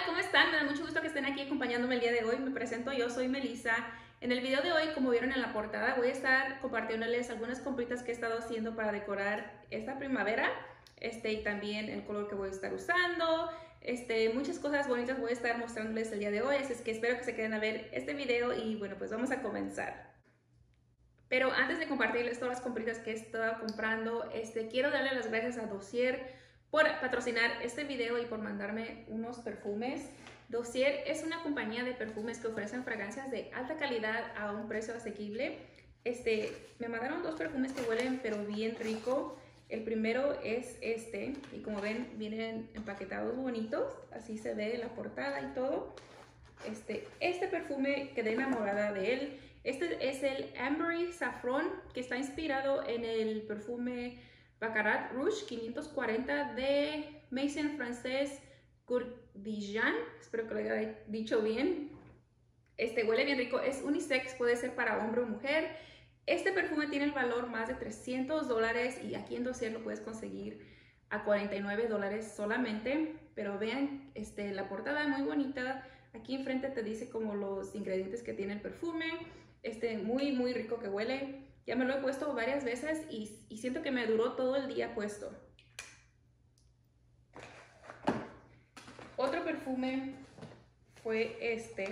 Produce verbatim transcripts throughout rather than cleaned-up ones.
¿cómo están? Me da mucho gusto que estén aquí acompañándome el día de hoy. Me presento, yo soy Melissa. En el video de hoy, como vieron en la portada, voy a estar compartiéndoles algunas compritas que he estado haciendo para decorar esta primavera. Este, y también el color que voy a estar usando. Este, muchas cosas bonitas voy a estar mostrándoles el día de hoy, así es que espero que se queden a ver este video y bueno, pues vamos a comenzar. Pero antes de compartirles todas las compritas que he estado comprando, este, quiero darle las gracias a Dossier por patrocinar este video y por mandarme unos perfumes. Dossier es una compañía de perfumes que ofrecen fragancias de alta calidad a un precio asequible. Este, me mandaron dos perfumes que huelen pero bien rico. El primero es este, y como ven, vienen empaquetados bonitos, así se ve la portada y todo. Este, este perfume quedé enamorada de él. Este es el Ambery Saffron, que está inspirado en el perfume Baccarat Rouge quinientos cuarenta de Maison Francis Kurkdjian. Espero que lo haya dicho bien. Este huele bien rico, es unisex, puede ser para hombre o mujer. Este perfume tiene el valor más de trescientos dólares y aquí en Dossier lo puedes conseguir a cuarenta y nueve dólares solamente. Pero vean este, la portada muy bonita. Aquí enfrente te dice como los ingredientes que tiene el perfume. Este, muy muy rico que huele. Ya me lo he puesto varias veces y, y siento que me duró todo el día puesto. Otro perfume fue este.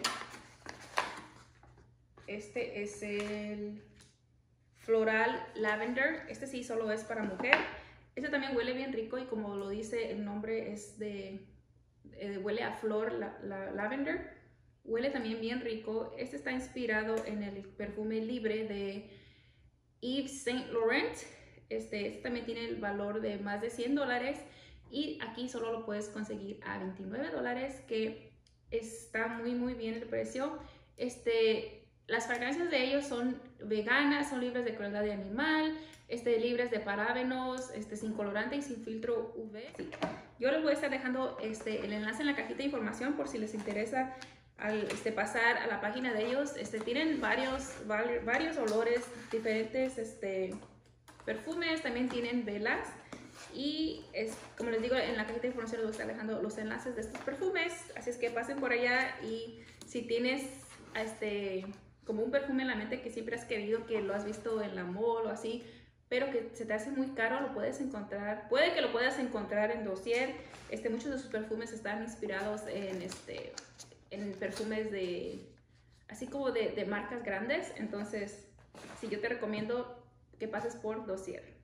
Este es el Floral Lavender. Este sí solo es para mujer. Este también huele bien rico y como lo dice el nombre es de... Eh, huele a flor la, la, lavender. Huele también bien rico. Este está inspirado en el perfume Libre de Yves Saint Laurent. Este, este también tiene el valor de más de cien dólares y aquí solo lo puedes conseguir a veintinueve dólares, que está muy muy bien el precio. Este... Las fragancias de ellos son veganas, son libres de crueldad de animal, este, libres de parabenos, este, sin colorante y sin filtro U V. Sí. Yo les voy a estar dejando este, el enlace en la cajita de información por si les interesa al, este, pasar a la página de ellos. Este, tienen varios, varios olores, diferentes este, perfumes, también tienen velas. Y es, como les digo, en la cajita de información les voy a estar dejando los enlaces de estos perfumes. Así es que pasen por allá y si tienes este... como un perfume en la mente que siempre has querido, que lo has visto en la mall o así, pero que se te hace muy caro, lo puedes encontrar, puede que lo puedas encontrar en Dossier. Este, muchos de sus perfumes están inspirados en, este, en perfumes de, así como de, de marcas grandes, entonces sí, yo te recomiendo que pases por Dossier.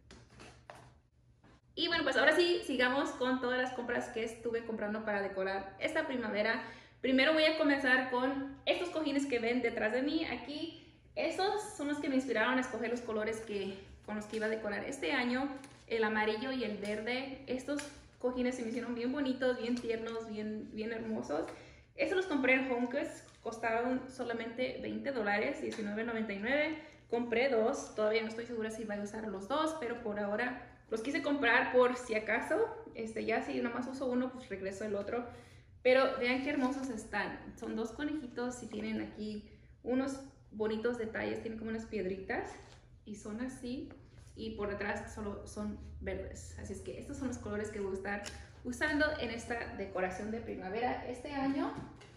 Y bueno, pues ahora sí, sigamos con todas las compras que estuve comprando para decorar esta primavera. Primero voy a comenzar con estos cojines que ven detrás de mí aquí. Estos son los que me inspiraron a escoger los colores que, con los que iba a decorar este año. El amarillo y el verde. Estos cojines se me hicieron bien bonitos, bien tiernos, bien, bien hermosos. Estos los compré en HomeGoods. Costaron solamente veinte dólares, diecinueve noventa y nueve. Compré dos. Todavía no estoy segura si voy a usar los dos, pero por ahora los quise comprar por si acaso. Este, ya si nomás uso uno, pues regreso el otro. Pero vean qué hermosos están. Son dos conejitos y tienen aquí unos bonitos detalles. Tienen como unas piedritas y son así. Y por detrás solo son verdes. Así es que estos son los colores que voy a estar usando en esta decoración de primavera este año.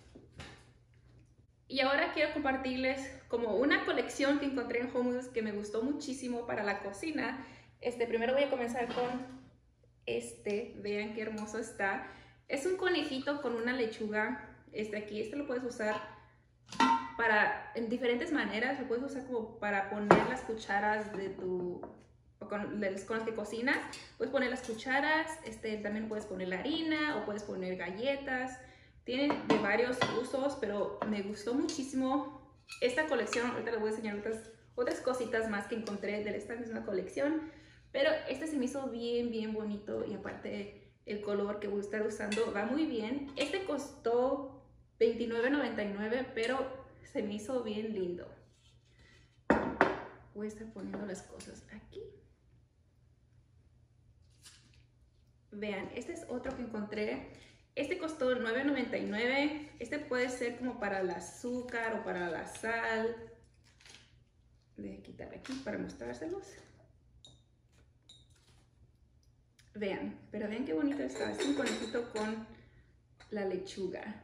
Y ahora quiero compartirles como una colección que encontré en HomeGoods que me gustó muchísimo para la cocina. Este, primero voy a comenzar con este. Vean qué hermoso está. Es un conejito con una lechuga. Este aquí, este lo puedes usar para, en diferentes maneras. Lo puedes usar como para poner las cucharas de tu, o con, con las que cocinas. Puedes poner las cucharas, este, también puedes poner la harina o puedes poner galletas. Tiene de varios usos, pero me gustó muchísimo esta colección. Ahorita les voy a enseñar otras, otras cositas más que encontré de esta misma colección. Pero este se me hizo bien, bien bonito y aparte el color que voy a estar usando va muy bien. Este costó veintinueve noventa y nueve, pero se me hizo bien lindo. Voy a estar poniendo las cosas aquí. Vean, este es otro que encontré. Este costó nueve noventa y nueve. Este puede ser como para el azúcar o para la sal. Voy a quitar aquí para mostrárselos. Vean, pero vean qué bonito está. Es un conejito con la lechuga.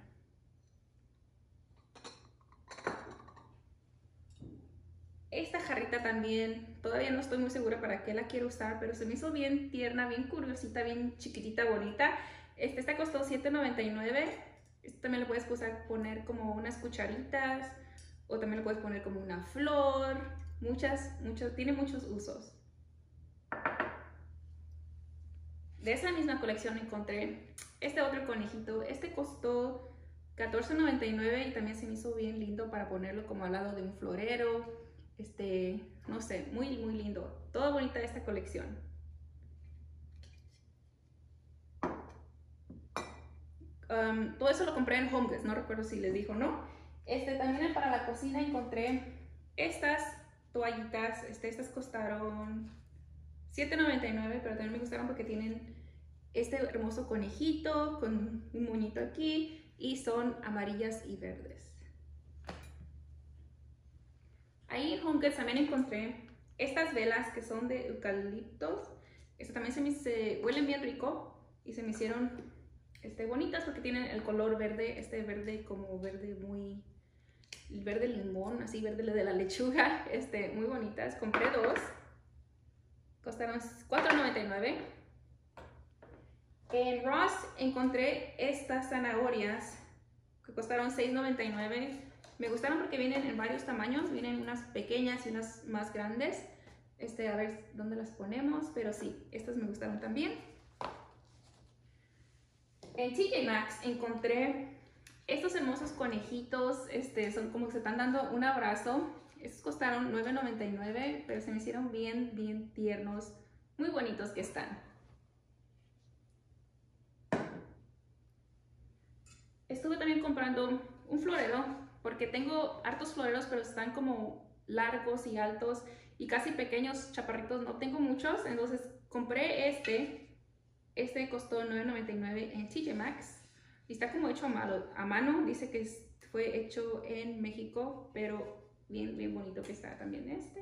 Esta jarrita también, todavía no estoy muy segura para qué la quiero usar, pero se me hizo bien tierna, bien curiosita, bien chiquitita, bonita. Este, esta costó siete noventa y nueve. Este también lo puedes usar, poner como unas cucharitas, o también lo puedes poner como una flor. Muchas, muchos, tiene muchos usos. De esa misma colección encontré este otro conejito. Este costó catorce noventa y nueve y también se me hizo bien lindo para ponerlo como al lado de un florero. Este, no sé, muy muy lindo. Toda bonita esta colección. Um, todo eso lo compré en HomeGoods, no recuerdo si les dijo, ¿no? Este, también para la cocina encontré estas toallitas. Este, estas costaron siete noventa y nueve, pero también me gustaron porque tienen este hermoso conejito con un moñito aquí y son amarillas y verdes. Ahí en HomeGoods también encontré estas velas que son de eucaliptos. Estas también se, me, se huelen bien rico y se me hicieron este, bonitas porque tienen el color verde, este verde como verde muy, verde limón, así verde de la lechuga, este, muy bonitas. Compré dos, costaron cuatro noventa y nueve. En Ross encontré estas zanahorias que costaron seis noventa y nueve. Me gustaron porque vienen en varios tamaños, vienen unas pequeñas y unas más grandes. Este, a ver dónde las ponemos, pero sí, estas me gustaron también. En T J Maxx encontré estos hermosos conejitos, este, son como que se están dando un abrazo. Estos costaron nueve noventa y nueve, pero se me hicieron bien, bien tiernos, muy bonitos que están. Estuve también comprando un florero, porque tengo hartos floreros, pero están como largos y altos y casi pequeños, chaparritos, no tengo muchos. Entonces compré este, este costó nueve noventa y nueve en T J Maxx y está como hecho a mano, a mano. Dice que fue hecho en México, pero bien, bien bonito que está también este.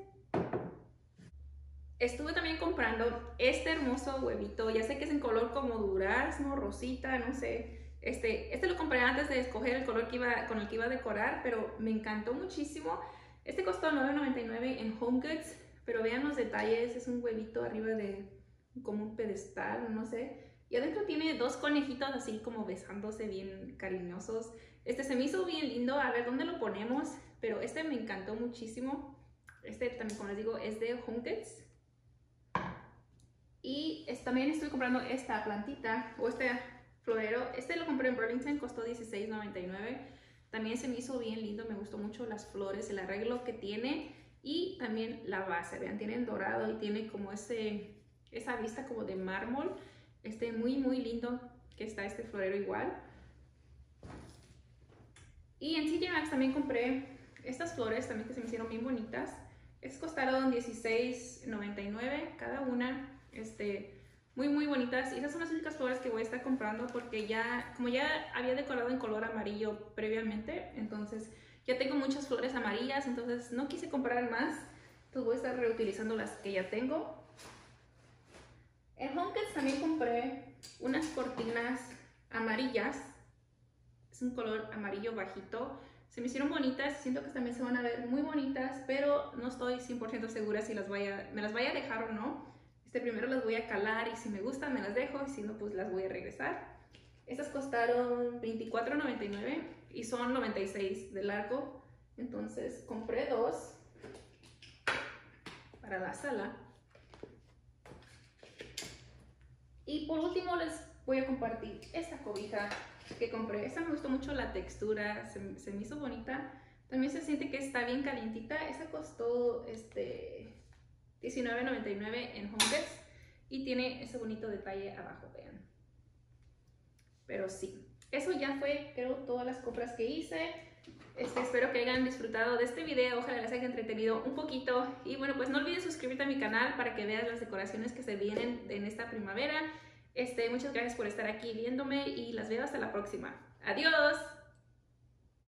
Estuve también comprando este hermoso huevito, ya sé que es en color como durazno, rosita, no sé. Este, este lo compré antes de escoger el color que iba, con el que iba a decorar, pero me encantó muchísimo. Este costó nueve noventa y nueve en HomeGoods, pero vean los detalles, es un huevito arriba de como un pedestal, no sé. Y adentro tiene dos conejitos así como besándose bien cariñosos. Este se me hizo bien lindo, a ver dónde lo ponemos, pero este me encantó muchísimo. Este también, como les digo, es de HomeGoods. Y es, también estoy comprando esta plantita, o este florero. Este lo compré en Burlington, costó dieciséis noventa y nueve. También se me hizo bien lindo, me gustó mucho las flores, el arreglo que tiene y también la base. Vean, tiene dorado y tiene como ese, esa vista como de mármol. Este muy muy lindo que está este florero igual. Y en T J Maxx también compré estas flores también que se me hicieron bien bonitas. Estas costaron dieciséis noventa y nueve cada una. Este, muy muy bonitas, y esas son las únicas flores que voy a estar comprando porque ya, como ya había decorado en color amarillo previamente, entonces ya tengo muchas flores amarillas, entonces no quise comprar más, entonces voy a estar reutilizando las que ya tengo. En HomeGoods también compré unas cortinas amarillas, es un color amarillo bajito, se me hicieron bonitas, siento que también se van a ver muy bonitas, pero no estoy cien por ciento segura si las vaya, me las vaya a dejar o no. Este, primero las voy a calar y si me gustan me las dejo y si no pues las voy a regresar. Estas costaron veinticuatro noventa y nueve y son noventa y seis de largo, entonces compré dos para la sala. Y por último les voy a compartir esta cobija que compré. Esta me gustó mucho la textura, se, se me hizo bonita. También se siente que está bien calientita. Esta costó este diecinueve noventa y nueve en HomeGoods y tiene ese bonito detalle abajo, vean. Pero sí, eso ya fue, creo, todas las compras que hice. Este, espero que hayan disfrutado de este video, ojalá les haya entretenido un poquito. Y bueno, pues no olviden suscribirte a mi canal para que veas las decoraciones que se vienen en esta primavera. Este, muchas gracias por estar aquí viéndome y las veo hasta la próxima. ¡Adiós!